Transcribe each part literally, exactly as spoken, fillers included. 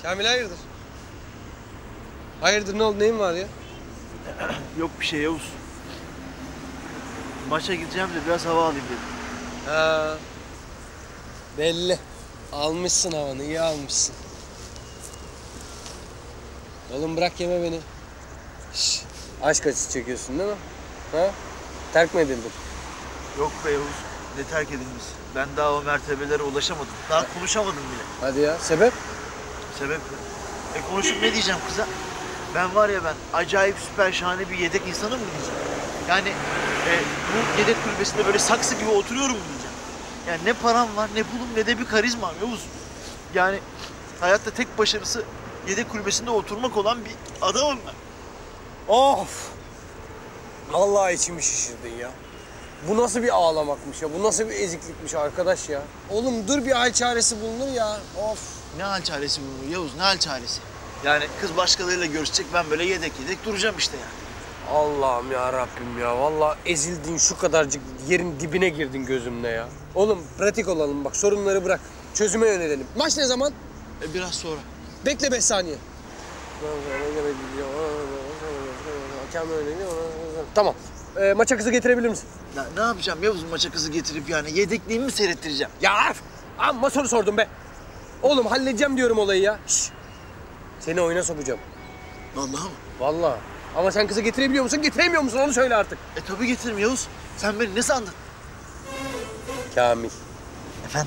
Kamil hayırdır? Hayırdır ne oldu, neyin var ya? Yok bir şey Yavuz. Maça gideceğim de biraz hava alayım dedim. Ha, belli. Almışsın havanı, iyi almışsın. Oğlum bırak yeme beni. Şş, aşk acısı çekiyorsun değil mi? Ha? Terk mi edildin? Yok be Yavuz. Ne terk edilmesi. Ben daha o mertebelere ulaşamadım. Daha konuşamadım bile. Hadi ya, sebep? Sebep mi? E konuşup ne diyeceğim kıza? Ben var ya ben acayip süper şahane bir yedek insanım mı diyeceğim? Yani e, bu yedek kulübesinde böyle saksı gibi oturuyorum mu diyeceğim? Yani ne param var, ne pulum, ne de bir karizmam Yavuz. Yani hayatta tek başarısı yedek kulübesinde oturmak olan bir adamım ben. Of! Vallahi içimi şişirdin ya. Bu nasıl bir ağlamakmış ya? Bu nasıl bir eziklikmiş arkadaş ya? Oğlum dur, bir hal çaresi bulunur ya. Of! Ne hal çaresi bu Yavuz, ne hal çaresi? Yani kız başkalarıyla görüşecek, ben böyle yedek yedek duracağım işte yani. Allah'ım ya Rabbim ya. Vallahi ezildin, şu kadarcık yerin dibine girdin gözümle ya. Oğlum pratik olalım bak, sorunları bırak. Çözüme yönelelim. Maç ne zaman? E biraz sonra. Bekle beş saniye. Tamam. Ee, maça kızı getirebilir misin? Ya, ne yapacağım Yavuz maça kızı getirip yani yedekliğimi mi seyrettireceğim? Ya amma soru sordum be. Oğlum halledeceğim diyorum olayı ya. Şişt. Seni oyuna sokacağım. Vallahi mı? Vallahi. Ama sen kızı getirebiliyor musun, getiremiyor musun? Onu söyle artık. E tabii getiririm Yavuz. Sen beni ne sandın? Kamil. Efendim?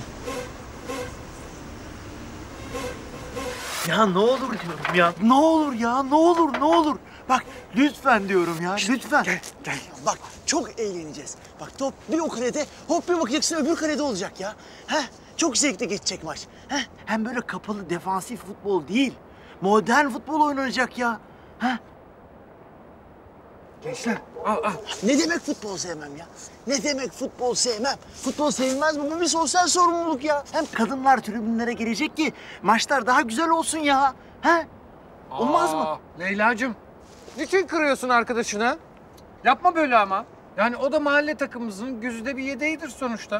Ya ne olur diyorum ya. Ne olur ya, ne olur, ne olur. Bak lütfen diyorum ya, lütfen. Gel, gel. Bak çok eğleneceğiz. Bak top bir o kalede, hop bir bakacaksın öbür kalede olacak ya. Heh, çok zevkli geçecek maç. Heh, hem böyle kapalı defansif futbol değil, modern futbol oynanacak ya. Heh. Gençler, al al. Ne demek futbol sevmem ya? Ne demek futbol sevmem? Futbol sevilmez mi? Bu bir sosyal sorumluluk ya. Hem kadınlar tribünlere gelecek ki maçlar daha güzel olsun ya. He? Olmaz Aa, mı? Leyla'cığım, niçin kırıyorsun arkadaşını? Yapma böyle ama. Yani o da mahalle takımımızın güzide bir yedeğidir sonuçta.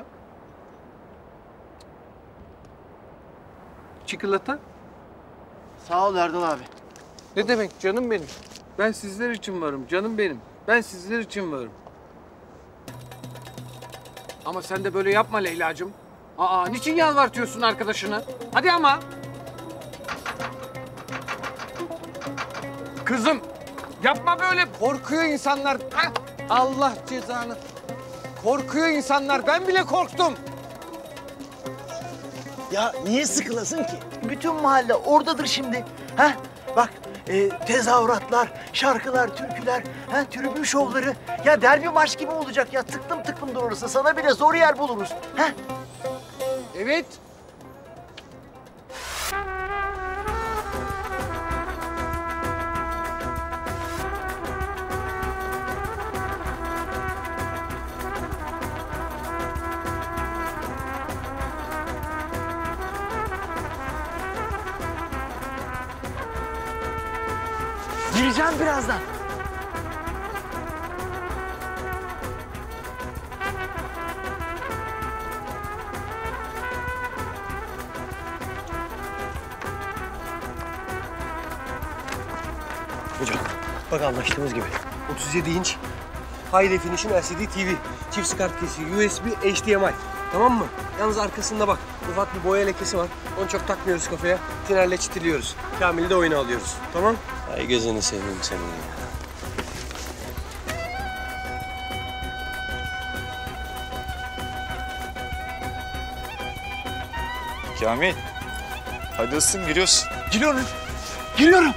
Çikolata? Sağ ol Erdal abi. Ne demek canım benim? Ben sizler için varım canım benim. Ben sizler için varım. Ama sen de böyle yapma Leyla'cığım. Aa, niçin yalvartıyorsun arkadaşını? Hadi ama. Kızım, yapma böyle. Korkuyor insanlar. Hah, Allah cezanı. Korkuyor insanlar. Ben bile korktum. Ya niye sıkılasın ki? Bütün mahalle oradadır şimdi. Heh? Bak e, tezahüratlar, şarkılar, türküler, he, tribün şovları. Ya derbi maç gibi olacak ya. Tıklım tıklımdır orası. Sana bile zor yer buluruz. Heh? Evet. Gireceğim birazdan. Hocam, bak anlaştığımız gibi. otuz yedi inç High Definition L C D T V. Çift kart kesiyor. U S B, H D M I. Tamam mı? Yalnız arkasında bak, ufak bir boya lekesi var. Onu çok takmıyoruz kafaya. Tinerle çitiliyoruz. Kamil'i de oyuna alıyoruz. Tamam? Ay gözünü seveyim senin ya. Kamil, hadi ısın giriyorsun. Giriyorum. Giriyorum.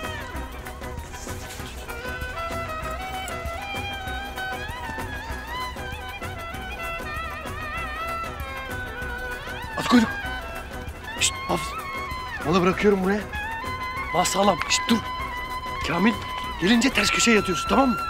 At kuyruk. Şişt Hafız. Malı bırakıyorum buraya. Bas sağlam. Şişt dur. Kamil, gelince ters köşeye yatıyorsun, tamam mı?